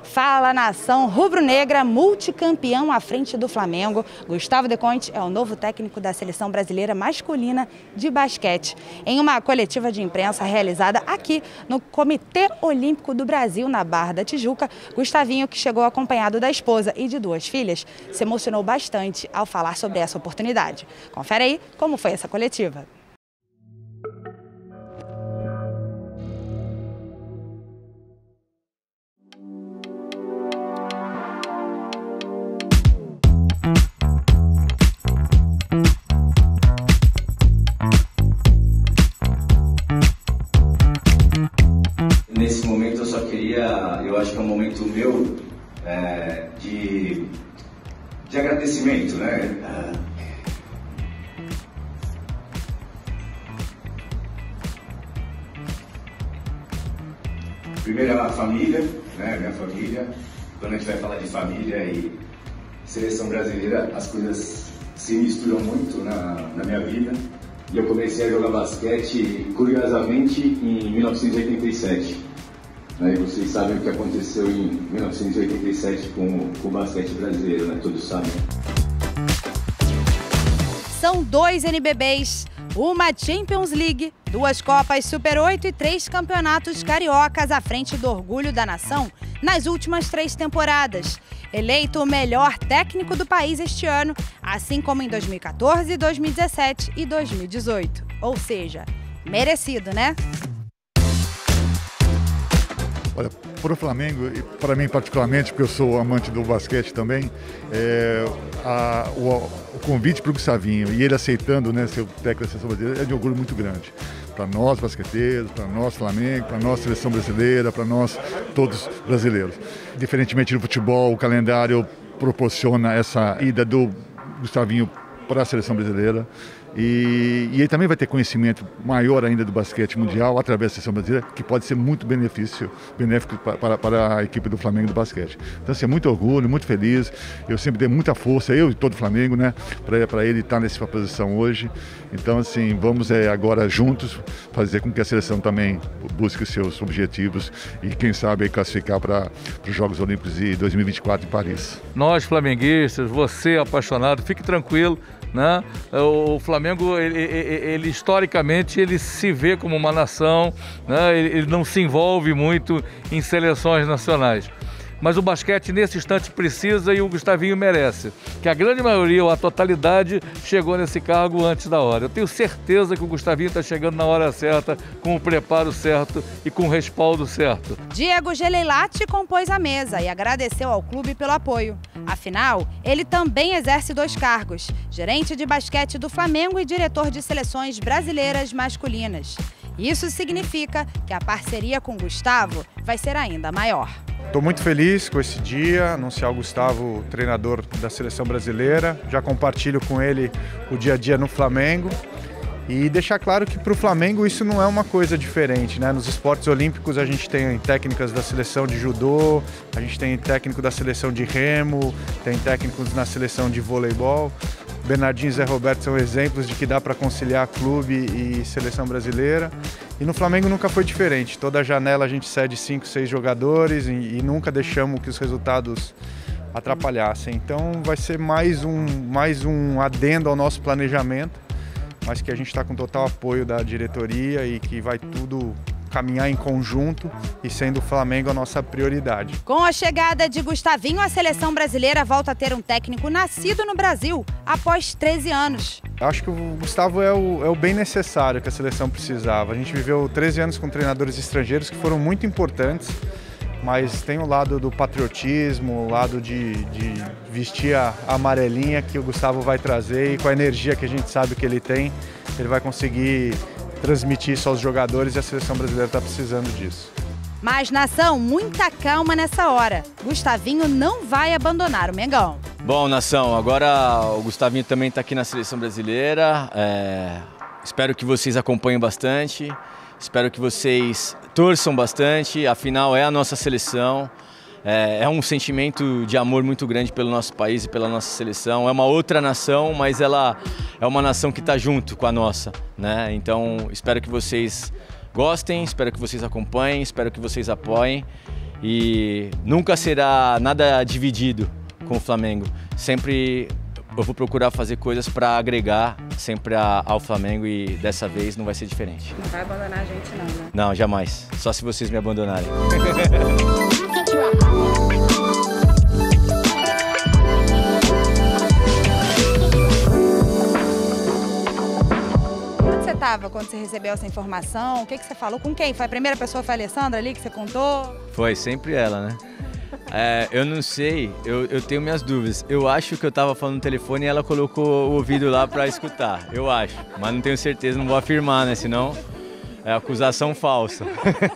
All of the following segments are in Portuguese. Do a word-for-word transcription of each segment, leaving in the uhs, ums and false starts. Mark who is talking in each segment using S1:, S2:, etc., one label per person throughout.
S1: Fala, nação rubro-negra, multicampeão à frente do Flamengo. Gustavo De Conte é o novo técnico da seleção brasileira masculina de basquete. Em uma coletiva de imprensa realizada aqui no Comitê Olímpico do Brasil, na Barra da Tijuca, Gustavinho, que chegou acompanhado da esposa e de duas filhas, se emocionou bastante ao falar sobre essa oportunidade. Confere aí como foi essa coletiva.
S2: Nesse momento eu só queria, eu acho que é um momento meu é, de, de agradecimento, né? Primeiro a família, né? Minha família. Quando a gente vai falar de família e seleção brasileira, as coisas se misturam muito na, na minha vida. E eu comecei a jogar basquete, curiosamente, em mil novecentos e oitenta e sete. Aí vocês sabem o que aconteceu em mil novecentos e oitenta e sete com, com o basquete brasileiro, né? Todos sabem.
S1: São dois N B Bs, uma Champions League, duas Copas Super oito e três campeonatos cariocas à frente do orgulho da nação nas últimas três temporadas. Eleito o melhor técnico do país este ano, assim como em dois mil e quatorze, dois mil e dezessete e dois mil e dezoito. Ou seja, merecido, né?
S3: Olha, para o Flamengo, e para mim particularmente, porque eu sou amante do basquete também, é, a, o, o convite para o Gustavinho e ele aceitando, né, ser o técnico da seleção brasileira é de orgulho muito grande. Para nós basqueteiros, para nós Flamengo, para nós seleção brasileira, para nós todos brasileiros. Diferentemente do futebol, o calendário proporciona essa ida do Gustavinho para a seleção brasileira. E, e ele também vai ter conhecimento maior ainda do basquete mundial através da seleção brasileira, que pode ser muito benefício, benéfico para, para, para a equipe do Flamengo do basquete. Então, assim, é muito orgulho, muito feliz. Eu sempre dei muita força, eu e todo o Flamengo, né, para ele estar nessa posição hoje. Então, assim, vamos é, agora juntos fazer com que a seleção também busque os seus objetivos e, quem sabe, classificar para os Jogos Olímpicos de dois mil e vinte e quatro em Paris.
S4: Nós, flamenguistas, você apaixonado, fique tranquilo, né? O Flamengo, ele, ele, ele historicamente, ele se vê como uma nação, né? ele, ele não se envolve muito em seleções nacionais. Mas o basquete, nesse instante, precisa e o Gustavinho merece. Que a grande maioria, ou a totalidade, chegou nesse cargo antes da hora. Eu tenho certeza que o Gustavinho está chegando na hora certa, com o preparo certo e com o respaldo certo.
S1: Diego Geleilati compôs a mesa e agradeceu ao clube pelo apoio. Afinal, ele também exerce dois cargos: gerente de basquete do Flamengo e diretor de seleções brasileiras masculinas. Isso significa que a parceria com Gustavo vai ser ainda maior.
S5: Estou muito feliz com esse dia, anunciar o Gustavo treinador da seleção brasileira. Já compartilho com ele o dia a dia no Flamengo. E deixar claro que para o Flamengo isso não é uma coisa diferente, né? Nos esportes olímpicos a gente tem técnicas da seleção de judô, a gente tem técnico da seleção de remo, tem técnicos na seleção de voleibol. Bernardinho e Zé Roberto são exemplos de que dá para conciliar clube e seleção brasileira. E no Flamengo nunca foi diferente. Toda janela a gente cede cinco, seis jogadores e, e nunca deixamos que os resultados atrapalhassem. Então vai ser mais um, mais um adendo ao nosso planejamento, mas que a gente está com total apoio da diretoria e que vai tudo caminhar em conjunto e sendo o Flamengo a nossa prioridade.
S1: Com a chegada de Gustavinho, a seleção brasileira volta a ter um técnico nascido no Brasil após treze anos.
S5: Acho que o Gustavo é o, é o bem necessário que a seleção precisava. A gente viveu treze anos com treinadores estrangeiros que foram muito importantes, mas tem o lado do patriotismo, o lado de, de vestir a amarelinha que o Gustavo vai trazer, e com a energia que a gente sabe que ele tem, ele vai conseguir transmitir isso aos jogadores, e a seleção brasileira está precisando disso.
S1: Mas, nação, muita calma nessa hora. Gustavinho não vai abandonar o Mengão.
S2: Bom, nação, agora o Gustavinho também está aqui na seleção brasileira. É... Espero que vocês acompanhem bastante. Espero que vocês torçam bastante, afinal é a nossa seleção. É um sentimento de amor muito grande pelo nosso país e pela nossa seleção. É uma outra nação, mas ela é uma nação que está junto com a nossa, né? Então espero que vocês gostem, espero que vocês acompanhem, espero que vocês apoiem. e nunca será nada dividido com o Flamengo. Sempre eu vou procurar fazer coisas para agregar sempre a, ao Flamengo e dessa vez não vai ser diferente.
S1: Não vai abandonar a gente não, né?
S2: Não, jamais. Só se vocês me abandonarem.
S1: Onde você estava quando você recebeu essa informação? O que, que você falou? Com quem? Foi a primeira pessoa, foi a Alessandra ali que você contou?
S2: Foi, sempre ela, né? É, eu não sei, eu, eu tenho minhas dúvidas. Eu acho que eu tava falando no telefone e ela colocou o ouvido lá pra escutar. Eu acho, mas não tenho certeza, não vou afirmar, né? Senão é acusação falsa.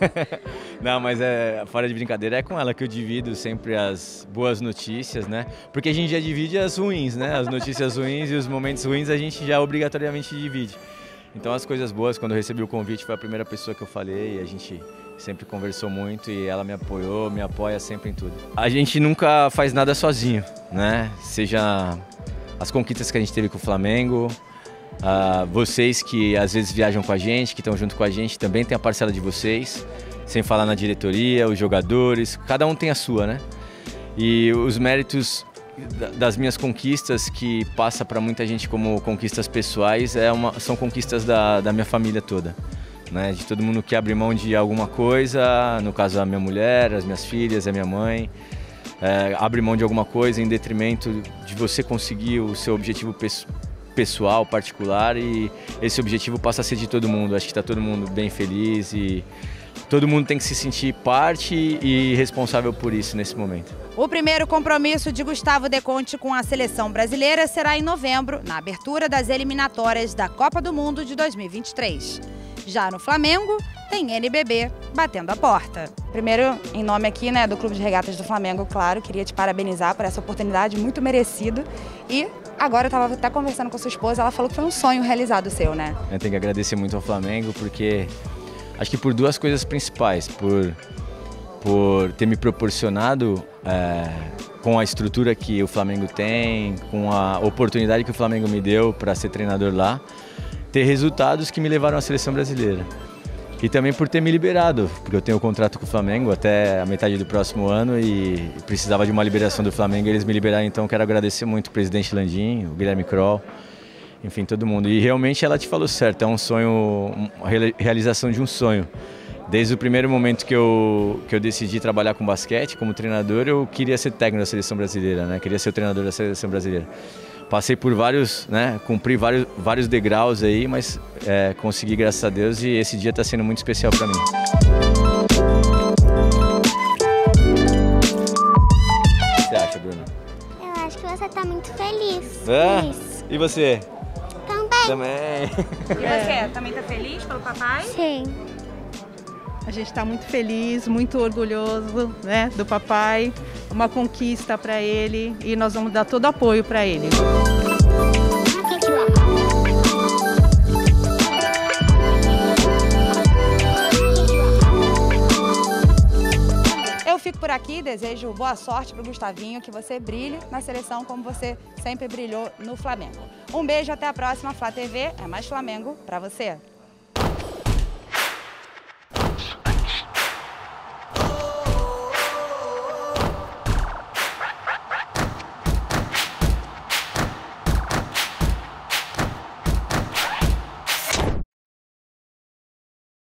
S2: Não, mas é, fora de brincadeira, é com ela que eu divido sempre as boas notícias, né? Porque a gente já divide as ruins, né? As notícias ruins e os momentos ruins a gente já obrigatoriamente divide. Então as coisas boas, quando eu recebi o convite, foi a primeira pessoa que eu falei e a gente sempre conversou muito e ela me apoiou, me apoia sempre em tudo. A gente nunca faz nada sozinho, né? Seja as conquistas que a gente teve com o Flamengo, uh, vocês que às vezes viajam com a gente, que estão junto com a gente, também tem a parcela de vocês, sem falar na diretoria, os jogadores, cada um tem a sua, né? E os méritos das minhas conquistas, que passa para muita gente como conquistas pessoais, é uma, são conquistas da, da minha família toda, né? De todo mundo que abre mão de alguma coisa, no caso a minha mulher, as minhas filhas, a minha mãe, é, abre mão de alguma coisa em detrimento de você conseguir o seu objetivo pessoal, particular, e esse objetivo passa a ser de todo mundo. Acho que está todo mundo bem feliz e todo mundo tem que se sentir parte e responsável por isso nesse momento.
S1: O primeiro compromisso de Gustavo De Conte com a seleção brasileira será em novembro, na abertura das eliminatórias da Copa do Mundo de dois mil e vinte e três. Já no Flamengo, tem N B B batendo a porta. Primeiro, em nome aqui, né, do Clube de Regatas do Flamengo, claro, queria te parabenizar por essa oportunidade muito merecida. E agora eu estava até conversando com a sua esposa, ela falou que foi um sonho realizado seu, né?
S2: Eu tenho que agradecer muito ao Flamengo, porque acho que por duas coisas principais, por, por ter me proporcionado, é, com a estrutura que o Flamengo tem, com a oportunidade que o Flamengo me deu para ser treinador lá, ter resultados que me levaram à seleção brasileira. E também por ter me liberado, porque eu tenho um contrato com o Flamengo até a metade do próximo ano e precisava de uma liberação do Flamengo e eles me liberaram, então quero agradecer muito o presidente Landim, o Guilherme Kroll, enfim, todo mundo. E realmente ela te falou certo, é um sonho, uma realização de um sonho. Desde o primeiro momento que eu, que eu decidi trabalhar com basquete, como treinador, eu queria ser técnico da seleção brasileira, né? Queria ser o treinador da seleção brasileira. Passei por vários, né? Cumpri vários, vários degraus aí, mas é, consegui, graças a Deus, e esse dia está sendo muito especial para mim. O que você acha, Bruna?
S6: Eu acho que você está muito feliz
S2: É?
S6: com isso.
S2: E você?
S6: Também.
S2: Também.
S1: E você, também tá feliz pelo papai?
S6: Sim.
S7: A gente está muito feliz, muito orgulhoso, né, do papai, uma conquista para ele e nós vamos dar todo apoio para ele.
S1: Eu fico por aqui, desejo boa sorte para o Gustavinho, que você brilhe na seleção como você sempre brilhou no Flamengo. Um beijo, até a próxima. Flá T V é mais Flamengo para você.